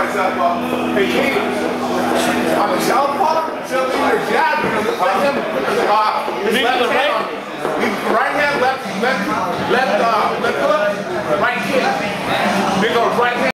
myself, hey, King, on the southpaw, still either jab, let him put his left hand on me. Right hand, left hook, right kick. Then go right